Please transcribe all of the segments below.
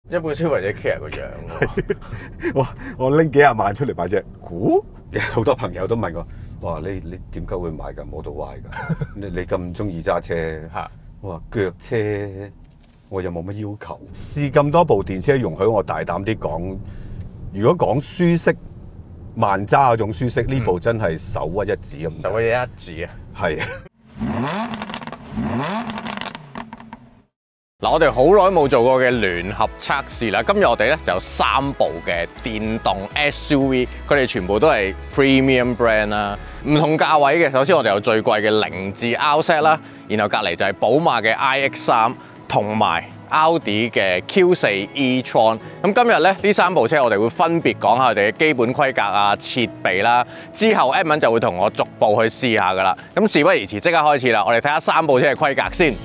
一般消費者 care 個樣喎。 哇！我拎幾廿萬出嚟買隻股，好多朋友都問我，哇！你點解會買㗎 Model Y 㗎？你咁中意揸車嚇？ 我話腳車我又冇乜要求，試咁多部電車，容許我大膽啲講，如果講舒適慢揸嗰種舒適，呢部真係首屈一指咁。 首屈一指啊！ 係啊！ 嗱，我哋好耐冇做過嘅聯合測試啦。今日我哋咧就有3部嘅電動 SUV， 佢哋全部都係 premium brand 啦，唔同價位嘅。首先我哋有最貴嘅凌志 RZ 啦，然後隔離就係寶馬嘅 iX3 同埋奧迪嘅 Q4 e-tron。咁今日咧呢3部車我哋會分別講下佢哋嘅基本規格啊、設備啦。之後 Edmond 就會同我逐步去試下噶啦。咁事不宜遲，即刻開始啦！我哋睇下3部車嘅規格先。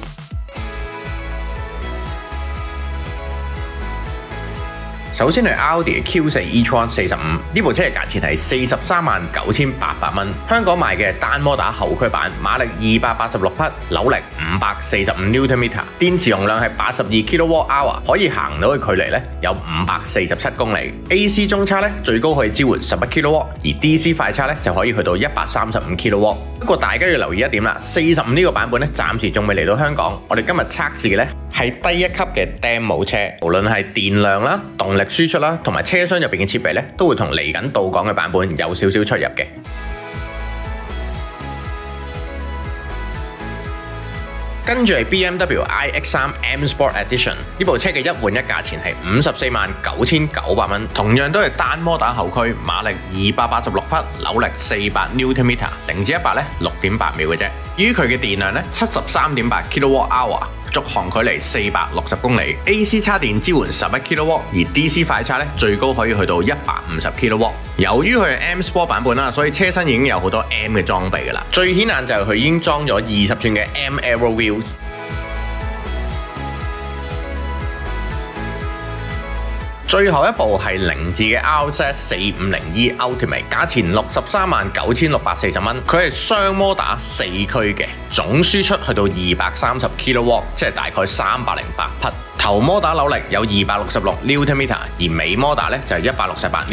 首先係 Audi 嘅 Q4 e-tron 45，呢部車嘅價錢係439800蚊，香港賣嘅單摩打後驅版，馬力286匹，扭力545 Nm， 電池容量係82 kWh， 可以行到嘅距離咧有547公里。AC 中差咧最高可以支援11 kW， 而 DC 快叉咧就可以去到135 kW。不過大家要留意一點啦，45呢個版本咧暫時仲未嚟到香港，我哋今日測試嘅咧係低一級嘅 Demo 車，無論係電量啦、動力輸出啦，同埋車廂入邊嘅設備咧，都會同嚟緊到港嘅版本有少少出入嘅。跟住係 BMW iX3 M Sport Edition， 呢部車嘅一換一價錢係549900蚊，同樣都係單摩打後驅，馬力286匹，扭力400 Nm， 0至100咧6.8秒嘅啫。至於佢嘅電量咧73.8 kWh。續航距離460公里 ，AC 叉電支援11 kW， 而 DC 快叉咧最高可以去到150 kW。由於佢係 M Sport 版本啦，所以車身已經有好多 M 嘅裝備㗎啦。最顯眼就係佢已經裝咗20寸嘅 M Aero Wheels。最後一部係凌志嘅 RZ450E Ultimate， 價錢639640蚊，佢係雙摩打4驅嘅，總輸出去到230 kW， 即係大概308匹。頭摩打扭力有266 Nm， 而尾摩打咧就係168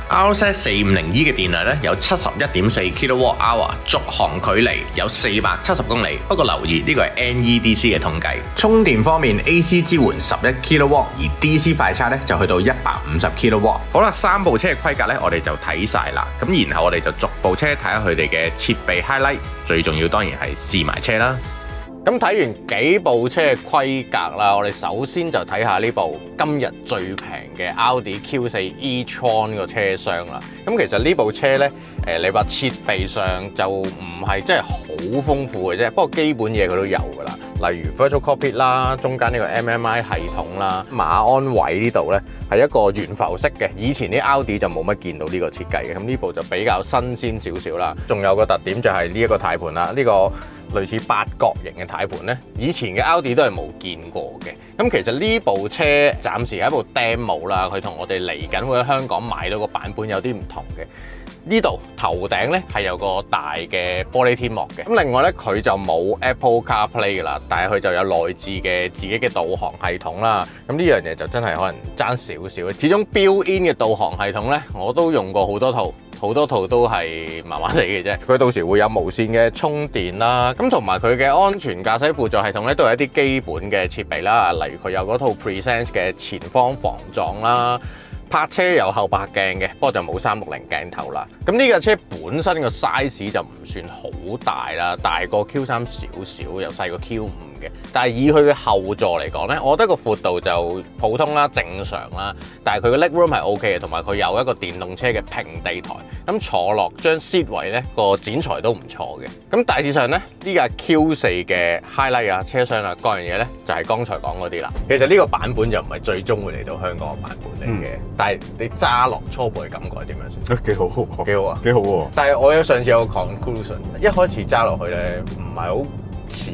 Nm。RZ450E 嘅電量咧有71.4 kWh， 續航距離有470公里。不過留意呢個係 NEDC 嘅統計。充電方面 AC 支援11 kW， 而 DC 快叉咧就去到150 kW。好啦，3部車嘅規格咧我哋就睇晒啦，咁然後我哋就逐部車睇下佢哋嘅設備 highlight， 最重要當然係試埋車啦。咁睇完幾部車嘅規格啦，我哋首先就睇下呢部今日最平嘅 Audi Q4 e-tron 個車廂啦。咁其實呢部車呢，你話設備上就唔係真係好豐富嘅啫，不過基本嘢佢都有㗎啦。例如 Virtual Cockpit 啦，中間呢個 MMI 系統啦，馬鞍位呢度呢係一個懸浮式嘅，以前啲 Audi 就冇乜見到呢個設計嘅，咁呢部就比較新鮮少少啦。仲有個特點就係呢一個軚盤啦，呢個類似八角形嘅軚盤咧，以前嘅 Audi 都係冇見過嘅。咁其實呢部車暫時係一部 demo 啦，佢同我哋嚟緊會喺香港買到個版本有啲唔同嘅。呢度頭頂咧係有個大嘅玻璃天幕嘅。咁另外咧佢就冇 Apple CarPlay 㗎啦，但係佢就有內置嘅自己嘅導航系統啦。咁呢樣嘢就真係可能爭少少。始終 built-in 嘅導航系統咧，我都用過好多套。好多套都係麻麻地嘅啫，佢到時會有無線嘅充電啦，咁同埋佢嘅安全駕駛輔助系統咧，都係一啲基本嘅設備啦，例如佢有嗰套 Presence 嘅前方防撞啦，泊車有後拍鏡嘅，不過就冇360鏡頭啦。咁呢架車本身個 size 就唔算好大啦，大過 Q3 少少，又細過 Q5。但係以佢嘅後座嚟講呢，我覺得個闊度就普通啦、正常啦。但係佢嘅 legroom 係 OK 嘅，同埋佢有一個電動車嘅平地台，咁坐落張 seat 位呢個剪裁都唔錯嘅。咁大致上呢，呢架 Q4 嘅 highlight 啊、車廂啊各樣嘢呢，就係剛才講嗰啲啦。其實呢個版本就唔係最終會嚟到香港嘅版本嚟嘅，但係你揸落初步嘅感覺係點樣先？ 幾好喎， 幾好啊， 幾好喎。 但係我上次有個 conclusion， 一開始揸落去呢，唔係好似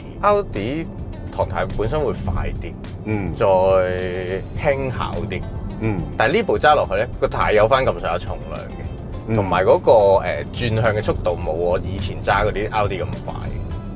Audi 唐太本身會快啲，再輕巧啲，但係呢部揸落去咧，個太有翻咁上下重量嘅，同埋嗰個轉向嘅速度冇我以前揸嗰啲 Audi 咁快。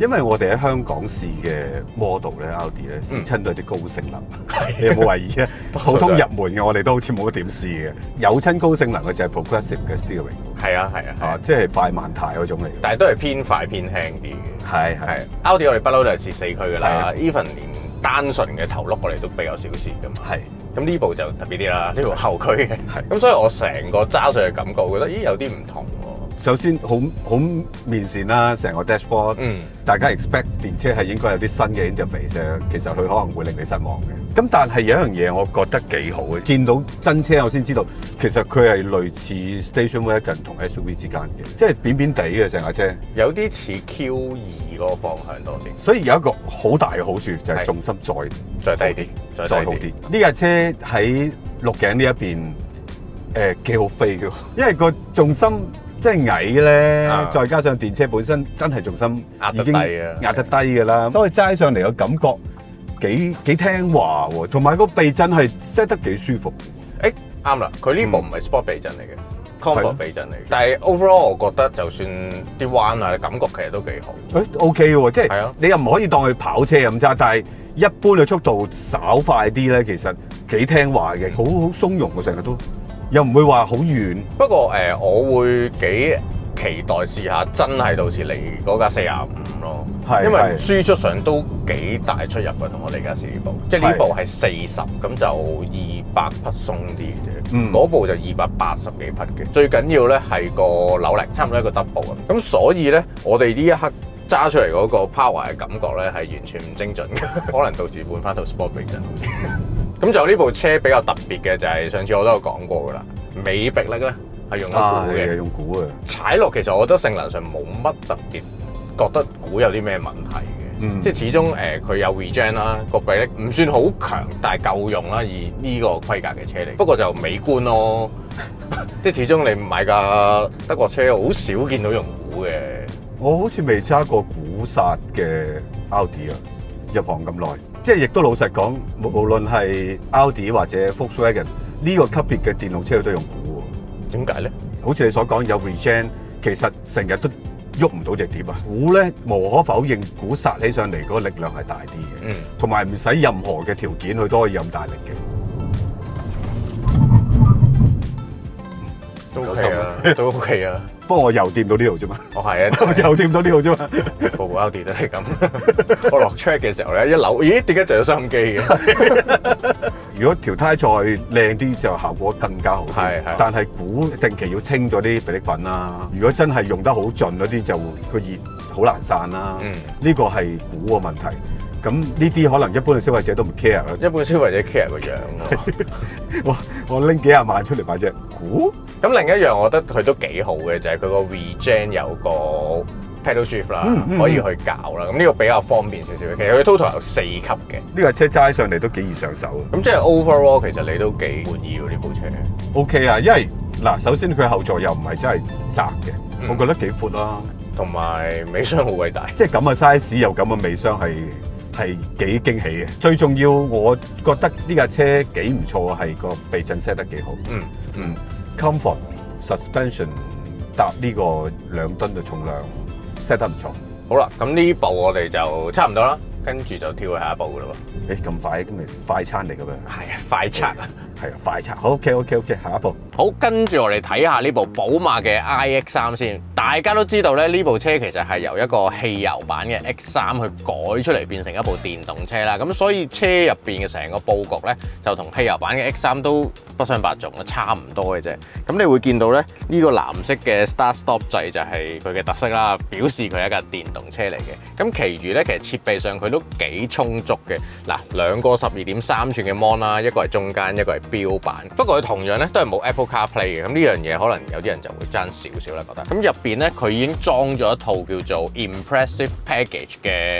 因為我哋喺香港試嘅 model 咧，Audi 咧試親都係啲高性能，你有冇懷疑啊？普通入門嘅我哋都好似冇乜點試嘅，有親高性能嘅就係 progressive 嘅 steering。 係啊， 即係快慢態嗰種嚟嘅， 但係都係偏快偏輕啲嘅。 係。 Audi 我哋不嬲都係試4驅㗎啦，even 連單純嘅頭轆我哋都比較少試㗎嘛。咁呢部就特別啲啦，呢部後驅嘅。咁所以我成個揸上去嘅感覺，覺得咦有啲唔同喎。 首先好面善啦，成個 dashboard，大家 expect 電車係應該有啲新嘅 interface，其實佢可能會令你失望嘅。咁但係有一樣嘢我覺得幾好嘅，見到真車我先知道，其實佢係類似 station wagon 同 SUV 之間嘅，即係扁扁地嘅成架車， 有啲似 Q2嗰個方向多啲。 所以有一個好大嘅好處就係重心再低啲， 再好啲。呢架車喺鹿頸呢一邊幾好飛嘅，因為個重心即係矮咧，再加上電車本身真係重心已經壓得低㗎啦，所以揸上嚟嘅感覺幾聽話喎，同埋個避震係 set 得幾舒服。 啱啦，佢呢部唔係 sport 避震嚟嘅，comfort 避震嚟嘅。但係 overall 我覺得就算啲彎啊，感覺其實都幾好。 OK 喎，即係你又唔可以當佢跑車咁揸，但係一般嘅速度稍快啲咧，其實幾聽話嘅，好鬆容喎，成日都。又唔會話好遠， 不過我會幾期待試下真係到時嚟嗰架45咯，因為輸出上都幾大出入嘅，同我哋而家試呢部，即係呢部係40，咁就200匹鬆啲嘅啫，嗰部就280幾匹嘅。最緊要咧係個扭力，差唔多一個 double 咁，所以咧我哋呢一刻揸出嚟嗰個 power 嘅感覺咧係完全唔精準嘅，可能到時換翻套 sport 避震好啲。咁就呢部車比較特別嘅就係上次我都有講過㗎啦，尾壁力咧係用咗鼓嘅， 用鼓嘅。 踩落其實我覺得性能上冇乜特別，覺得鼓有啲咩問題嘅，即係始終佢有 regen 啦，個臂力唔算好強，但係夠用啦，以呢個規格嘅車嚟。不過就美觀咯，即係始終你買架德國車好少見到用鼓嘅。 我好似未揸過鼓剎嘅 Audi 啊，入行咁耐。即係亦都老實講，無論係 Audi 或者 Volkswagen 呢個級別嘅電動車，佢都用鼓喎。 點解咧？ 好似你所講有 regen，其實成日都喐唔到隻碟啊！鼓咧無可否認，鼓剎起上嚟嗰個力量係大啲嘅，同埋唔使任何嘅條件，佢都可以咁大力嘅。 都 OK 啊，都 OK 啊。 不過我又掂到呢度啫嘛。 我係啊， 又掂到呢度啫嘛。 部 Audi 都係咁。我落 track 嘅時候咧，一扭，咦？點解就有收音機嘅？ 如果條胎再靚啲，就效果更加好。但係鼓定期要清咗啲比例粉啦。如果真係用得好盡嗰啲，就個熱好難散啦。呢個係鼓嘅問題。咁呢啲可能一般嘅消費者都唔 care 啦。一般消費者 care 個樣咯。我拎幾廿萬出嚟買隻鼓。咁另一樣我覺得佢都幾好嘅，就係佢個 regen 有個 pedal shift 啦，可以去搞啦。咁呢個比較方便少少。其實佢 total 有4級嘅。呢架車揸上嚟都幾易上手。咁即係 overall 其實你都幾滿意喎呢部車。OK 啊，因為嗱，首先佢後座又唔係真係窄嘅，我覺得幾闊啦。同埋尾箱好偉大，即係咁嘅 size 有咁嘅尾箱係幾驚喜嘅。最重要，我覺得呢架車幾唔錯，係個避震 set 得幾好。Comfort suspension 搭呢個2噸嘅重量 set 得唔錯。好啦，咁呢部我哋就差唔多啦，跟住就跳去下一步噶啦喎。咁快，咁咪快餐嚟噶咩？係啊，快測啊，係啊，快測。好 OK，下一步。好，跟住我哋睇下呢部寶馬嘅 iX3先。大家都知道咧，呢部車其實係由一個汽油版嘅 X3 去改出嚟變成一部電動車啦。咁所以車入邊嘅成個佈局咧，就同汽油版嘅 X3 都不相伯仲啦，差唔多嘅啫。咁你會見到咧，呢個藍色嘅 Start Stop 掣就係佢嘅特色啦，表示佢係一架電動車嚟嘅。咁其餘咧，其實設備上佢都幾充足嘅。嗱，2個12.3寸嘅 mon 啦，一個係中間，一個係標版。不過佢同樣咧都係冇 Apple CarPlay 嘅。咁呢樣嘢可能有啲人就會爭少少啦，覺得。咁入邊咧佢已經裝咗一套叫做 Impressive Package 嘅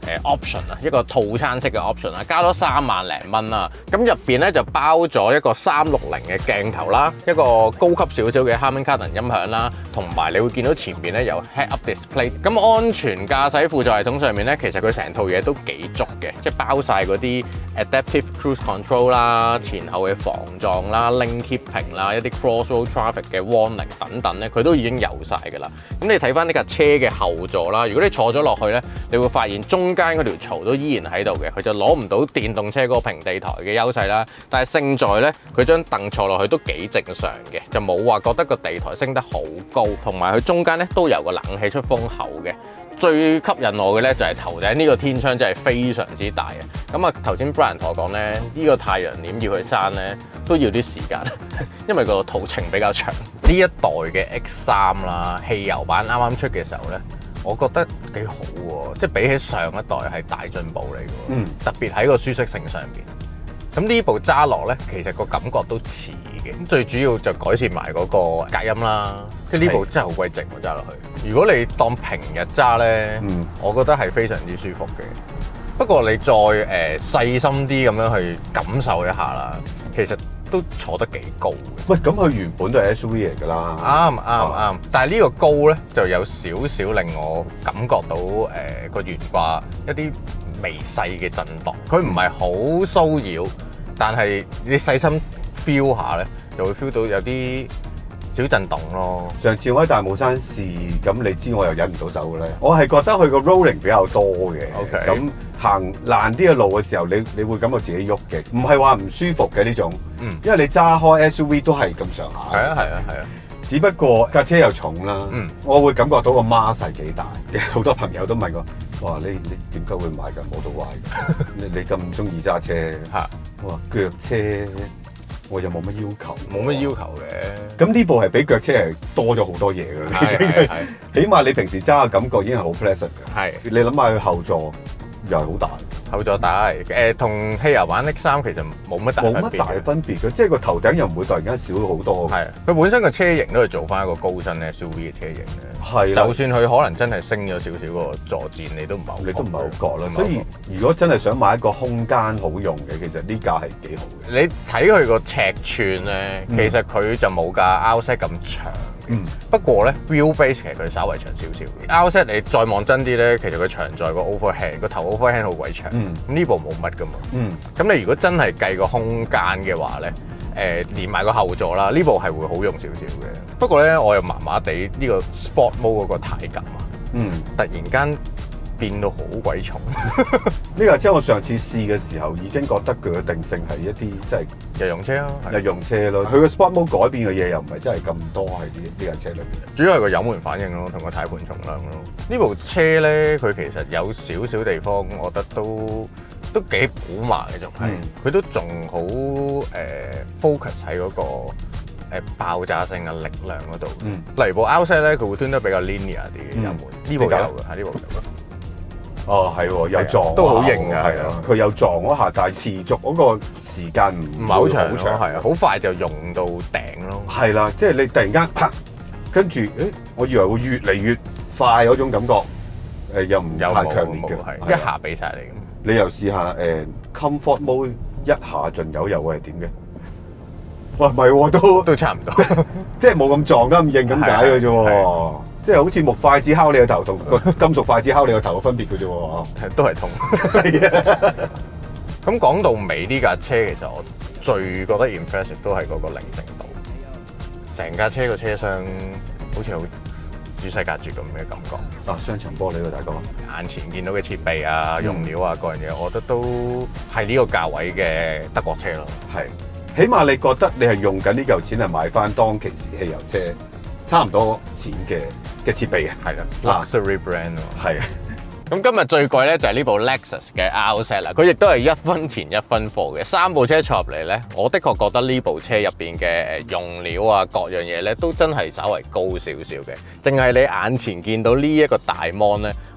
option 啊，一個套餐式嘅 option 啦，加咗3萬零蚊啦。咁入邊咧就包咗一個360嘅鏡頭啦，一個高級少少嘅 Harman Kardon 音響啦，同埋你會見到前邊咧有 head-up display。咁安全駕駛輔助系統上面咧，其實佢成套嘢都幾足嘅，即係包晒嗰啲 adaptive cruise control 啦、前後嘅防撞啦、lane keeping 啦、一啲 crossroad traffic 嘅 warning 等等咧，佢都已經有晒㗎啦。咁你睇翻呢架車嘅後座啦，如果你坐咗落去咧，你會發現中間嗰條槽都依然喺度嘅，佢就攞唔到電動車嗰個平地台嘅優勢啦。但係勝在咧，佢張凳坐落去都幾正常嘅，就冇話覺得個地台升得好高，同埋佢中間咧都有個冷氣出風口嘅。最吸引我嘅咧就係頭頂呢個天窗真係非常之大啊！咁啊頭先 Brian 同我講咧，呢個太陽簾要去閂咧都要啲時間，因為個途程比較長。呢一代嘅 X3 啦，汽油版啱啱出嘅時候咧，我覺得幾好喎，即係比起上一代係大進步嚟嘅，特別喺個舒適性上邊。咁呢部揸落咧，其實個感覺都似嘅。咁最主要就改善埋嗰個隔音啦，即係呢部真係好鬼靜喎揸落去。如果你當平日揸咧，我覺得係非常之舒服嘅。不過你再細心啲咁樣去感受一下啦，其實都坐得幾高嘅。 喂，咁佢原本都係 SUV 嚟㗎啦。 啱。但係呢個高咧就有少少令我感覺到個懸掛一啲微細嘅震盪，佢唔係好騷擾，但係你細心 feel 下咧，就會 feel 到有啲小震動咯。 上次我喺大帽山試，咁你知我又忍唔到手嘅咧。我係覺得佢個 rolling 比較多嘅。 OK。 咁行爛啲嘅路嘅時候，你會感覺自己喐嘅，唔係話唔舒服嘅呢種。因為你揸開 SUV 都係咁上下。 係啊。 只不過架車又重啦，我會感覺到個孖勢幾大。好多朋友都問我，哇！你點解會買架Model Y？你咁中意揸車？我話腳車我又冇乜要求， 冇乜要求嘅。 咁呢部係比腳車係多咗好多嘢㗎啦。起碼你平時揸嘅感覺已經係好 pleasant 嘅。 係。 你諗下佢後座又係好大。 後座大，同汽油版 X3 其實冇乜大分別嘅，即係個頭頂又唔會突然間少咗好多。 係，佢本身個車型都係做翻一個高身 SUV 嘅車型嘅。 係， 就算佢可能真係升咗少少個座墊，你都唔係好覺啦。所以如果真係想買一個空間好用嘅，其實呢架係幾好嘅。 你睇佢個尺寸咧，其實佢就冇架 Outset 咁長。不過咧 wheelbase 其實佢稍微長少少嘅。Outset 你再望真啲咧，其實佢長在個 overhand 個頭 overhand 好鬼長。咁呢部冇乜噶嘛。咁你如果真係計個空間嘅話咧，連埋個後座啦，呢部係會好用少少嘅。不過咧，我又麻麻地呢個 Sport Mode 嗰個軚感啊，突然間變到好鬼重。 呢架車我上次試嘅時候已經覺得佢嘅定性係一啲即係日用車咯， 日用車咯。佢個 Sport Mode 改變嘅嘢又唔係真係咁多喺呢架車裏邊。 主要係個油門反應咯，同個軚盤重量咯。呢部車咧，佢其實有少少地方，我覺得都幾古麻嘅，仲係佢都仲好focus 喺嗰個爆炸性嘅力量嗰度。例如部 Outset 咧，佢會端得比較 linear 啲嘅油門。呢部有嘅，呢部有咯。 哦，係喎，有撞都好型啊， 係啊，佢有撞嗰下，但係持續嗰個時間唔係好長， 係啊，好快就用到頂咯。 係啦，即係你突然間啪，跟住我以為會越嚟越快嗰種感覺，又唔太強烈嘅， 一下俾晒你咁。 你又試下Comfort Mode 一下盡油又會係點嘅？哇，唔係喎， 都差唔多， 即係冇咁撞得咁硬咁解嘅啫喎。即係好似木筷子敲你個頭同個金屬筷子敲你個頭嘅分別嘅啫喎， 都係痛。咁講到尾呢架車，其實我最覺得 impressive 都係嗰個寧靜度。成架車個車廂好似好與世隔絕咁嘅感覺。 雙層玻璃喎，大哥。 眼前見到嘅設備啊、用料啊各樣嘢，我覺得都係呢個價位嘅德國車咯。 係，起碼你覺得你係用緊呢嚿錢嚟買翻當其時汽油車差唔多錢嘅設備啊， 係啦 ，luxury brand 喎， 係啊。 咁今日最貴咧就係呢部 Lexus 嘅 Outset 啦，佢亦都係1分錢1分貨嘅。3部車坐入嚟咧，我的確覺得呢部車入邊嘅用料啊各樣嘢咧都真係稍為高少少嘅。淨係你眼前見到呢一個大 mon 咧，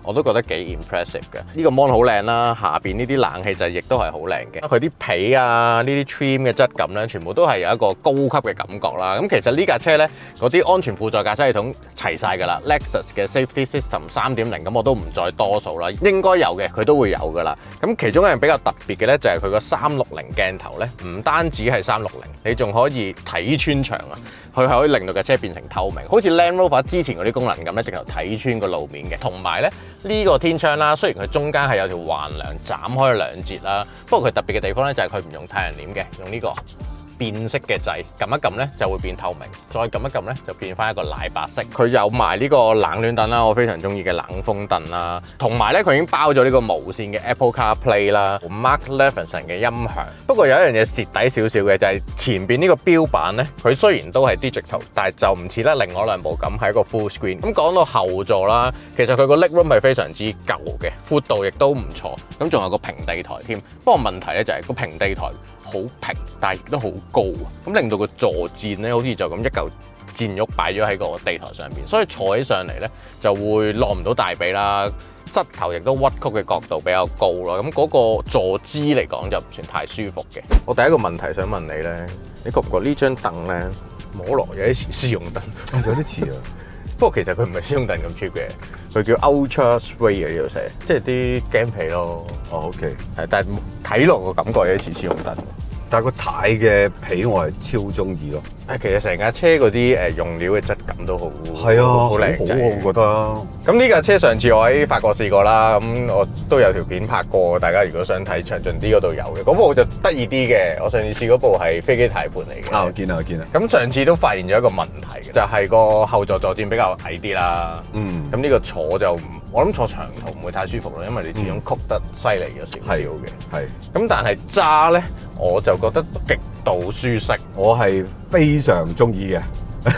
我都覺得幾 impressive 嘅。呢個 mon 好靚啦，下邊呢啲冷氣掣亦都係好靚嘅。佢啲皮啊，呢啲 trim 嘅質感咧，全部都係有一個高級嘅感覺啦。咁其實呢架車咧，嗰啲安全輔助駕駛系統齊晒㗎啦。Lexus 嘅 Safety System 3.0，咁我都唔再多數啦。應該有嘅，佢都會有㗎啦。咁其中一樣比較特別嘅咧，就係佢個360鏡頭咧，唔單止係360，你仲可以睇穿牆啊！佢係可以令到架車變成透明，好似 Land Rover 之前嗰啲功能咁咧，直頭睇穿個路面嘅。同埋咧，呢個天窗啦，雖然佢中間係有條橫梁斬開兩截啦，不過佢特別嘅地方咧就係佢唔用太陽簾嘅，用呢個變色嘅掣，撳一撳咧就會變透明，再撳一撳咧就變翻一個奶白色。佢有埋呢個冷暖燈啦，我非常中意嘅冷風燈啦，同埋咧佢已經包咗呢個無線嘅 Apple CarPlay 啦 ，Mark Levinson 嘅音響。不過有一樣嘢蝕底少少嘅就係前邊呢個標板咧，佢雖然都係 digital， 但係就唔似得另外兩部咁係一個 full screen。咁講到後座啦，其實佢個 legroom 係非常之舊嘅，闊度亦都唔錯。咁仲有個平地台添，不過問題咧就係個平地台好平，但係亦都好高啊！咁令到個坐墊咧，好似就咁一嚿墊褥擺咗喺個地台上邊，所以坐起上嚟咧就會落唔到大髀啦，膝頭亦都屈曲嘅角度比較高咯。咁嗰個坐姿嚟講就唔算太舒服嘅。我第一個問題想問你咧，你覺唔覺呢張凳咧摸落有啲似絲絨凳？ 有啲似啊！ 不過其實佢唔係絲絨凳咁 cheap 嘅，佢叫 Ultra Suede 嘅呢度寫，即係啲膠皮咯。 哦，OK， 係，但係睇落個感覺有啲似絲絨凳。 但係個太嘅皮我係超中意咯。 其實成架車嗰啲用料嘅質感都好， 係啊，好靚仔， 我覺得。 咁呢架車上次我喺法國試過啦，咁我都有條片拍過，大家如果想睇詳盡啲嗰度有嘅。嗰部就得意啲嘅，我上次試嗰部係飛機軚盤嚟嘅。 我見啦，我見啦。 咁上次都發現咗一個問題嘅，就係個後座坐墊比較矮啲啦。咁呢個坐就我諗坐長途唔會太舒服咯，因為你始終曲得犀利咗少少嘅。係。咁但係揸咧，我就覺得極度舒適， 我係非常中意嘅，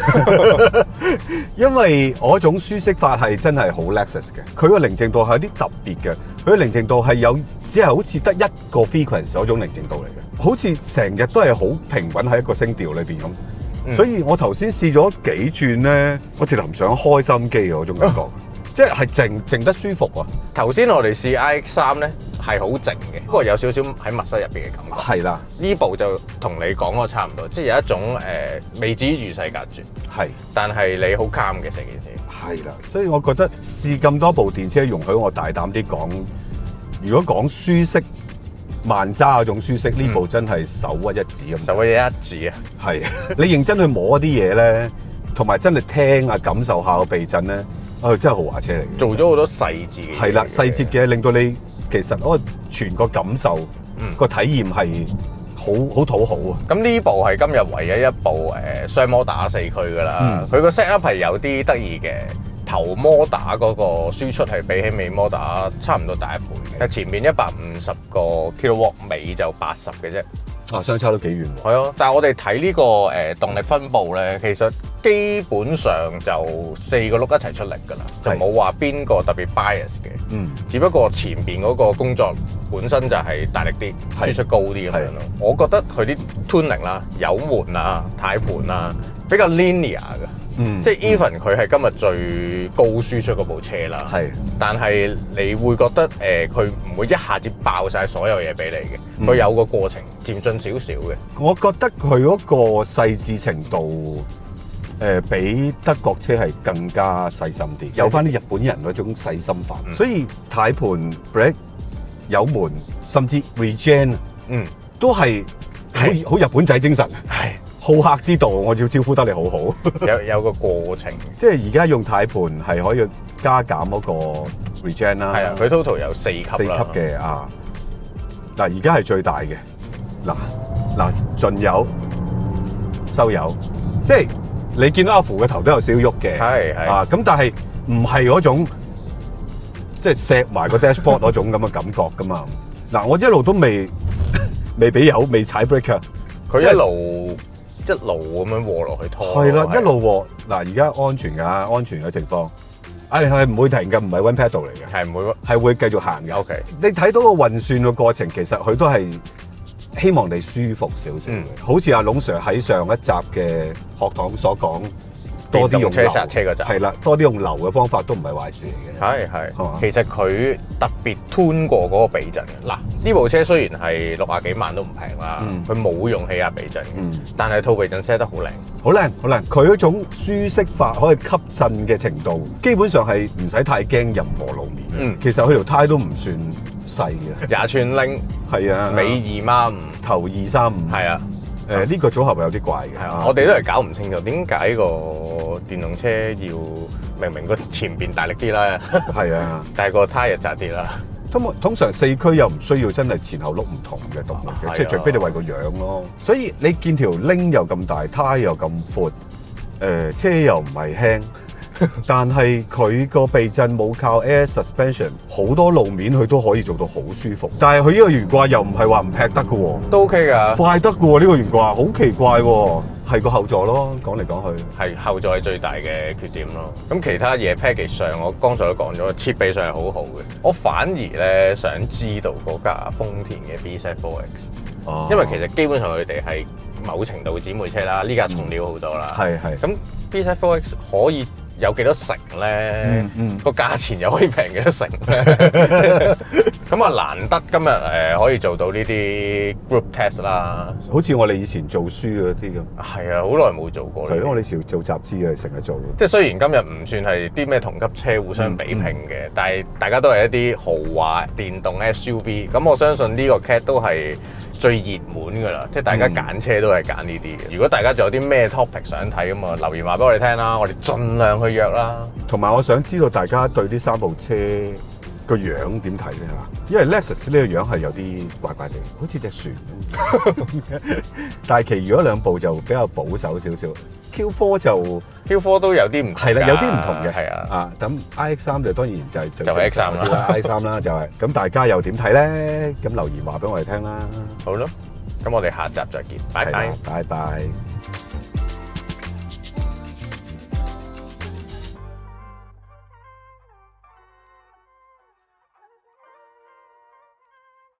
因為我種舒適法係真係好 Lexus 嘅。佢個寧靜度係有啲特別嘅，佢個寧靜度係有只係好似得一個 frequency 嗰種寧靜度嚟嘅，好似成日都係好平穩喺一個聲調裏邊咁。所以我頭先試咗幾轉咧，我直頭唔想開心機嘅嗰種感覺。即係靜得舒服啊！ 頭先我哋試 iX3咧係好靜嘅，不過有少少喺密室入邊嘅感覺。 係啦， 呢部就同你講嗰差唔多，即係有一種未至於與世隔絕， 係， 但係你好 calm 嘅成件事。 係啦，所以我覺得試咁多部電車，容許我大膽啲講，如果講舒適慢揸嗰種舒適，呢部真係首屈一指咁。 首屈一指啊！ 係，你認真去摸啲嘢咧，同埋真係聽啊感受下個避震咧。真係豪華車嚟嘅， 做咗好多細節嘅嘢。 係啦，細節嘅令到你其實嗰個全個感受個體驗係好討好啊！ 咁呢部係今日唯一一部雙摩打4驅㗎啦。佢個 set up 係有啲得意嘅，頭摩打嗰個輸出係比起尾摩打差唔多大1倍嘅。前面150個 kilowatt， 尾就80嘅啫。 相差都幾遠喎。 係啊，但係我哋睇呢個動力分佈咧，其實基本上就4個轆一齊出力㗎啦，就冇話邊個特別 bias 嘅。只不過前邊嗰個工作本身就係大力啲，輸出高啲咁樣咯。我覺得佢啲 tuning 啦、油門啊、軚盤啊比較 linear 嘅。即係 even 佢係今日最高輸出嗰部車啦，但係你會覺得佢唔會一下子爆晒所有嘢俾你嘅，佢有個過程漸進少少嘅。 我覺得佢嗰個細緻程度比德國車係更加細心啲，有翻啲日本人嗰種細心法。所以軚盤、brake、油門甚至 regen， 都係好日本仔精神。好客之道，我要招呼得你好好。 有個過程， 即係而家用軚盤係可以加減嗰個 regen 啦。 係啊，佢 total 有4級嘅啊。嗱，而家係最大嘅。嗱，進油、收油，即係你見到阿福嘅頭都有少少喐嘅。係啊，咁但係唔係嗰種即係錫埋個 dashboard 嗰種咁嘅感覺噶嘛。嗱，我一路都未俾油，未踩 brake， 佢一路咁樣和落去拖。 係啦，一路和。嗱，而家安全㗎，安全嘅情況。係唔會停嘅，唔係 one pedal 嚟嘅。係會繼續行嘅。 OK。 你睇到個運算嘅過程，其實佢都係希望你舒服少少嘅。好似阿龍 Sir 喺上一集嘅學堂所講， 多啲用電動車剎車嗰陣係啦，多啲用流嘅方法都唔係壞事嚟嘅。 係嘛其實佢特別 tune 過嗰個避震嘅。嗱，呢部車雖然係60幾萬都唔平啦，佢冇用氣壓避震嘅，但係套避震 set 得好靚， 好靚好靚。佢嗰種舒適法可以吸震嘅程度，基本上係唔使太驚任何路面。其實佢條胎都唔算細嘅 ，20寸拎， 係啊， 尾2.5， 頭235， 係啊。 呢個組合有啲怪嘅。 係啊，我哋都係搞唔清楚點解個電動車要明明個前邊大力啲啦， 係啊， 但係個胎又窄啲啦。 通常4驅又唔需要真係前後碌唔同嘅動力嘅，即係除非你為個樣咯。所以你見條拎又咁大，胎又咁闊，車又唔係輕。但係佢個避震冇靠 air suspension， 好多路面佢都可以做到好舒服。但係佢呢個懸掛又唔係話唔劈得嘅喎， 都 OK 㗎， 快得嘅喎呢個懸掛，好奇怪喎，係個後座咯，講嚟講去係後座係最大嘅缺點咯。咁其他嘢 package 上，我剛才都講咗，設備上係好好嘅。我反而咧想知道嗰架豐田嘅 BZ4X，因為其實基本上佢哋係某程度姊妹車啦，呢架重料好多啦。係。咁 BZ4X 可以有幾多成咧？個價錢又可以平幾多成咧？咁啊難得今日可以做到呢啲 group test 啦。 好似我哋以前做書嗰啲咁。 係啊，好耐冇做過。 係咯，我哋以前做雜誌嘅，成日做。 即係雖然今日唔算係啲咩同級車互相比拼嘅，但係大家都係一啲豪華電動 SUV。咁我相信呢個 cat 都係最熱門㗎啦，即係大家揀車都係揀呢啲嘅。如果大家仲有啲咩 topic 想睇咁啊，留言話俾我哋聽啦，我哋盡量去約啦。 同埋我想知道大家對呢3部車個樣點睇咧嚇？因為 Lexus 呢個樣係有啲怪怪地，好似隻船咁。但係其餘嗰2部就比較保守少少。Q4 都有啲唔同， 係啦，有啲唔同嘅。 係啊， 咁 iX3 就當然就係 X3 啦 ，iX3 啦就係。咁大家又點睇咧？咁留言話俾我哋聽啦。 好咯，咁我哋下集再見，拜拜。 拜拜。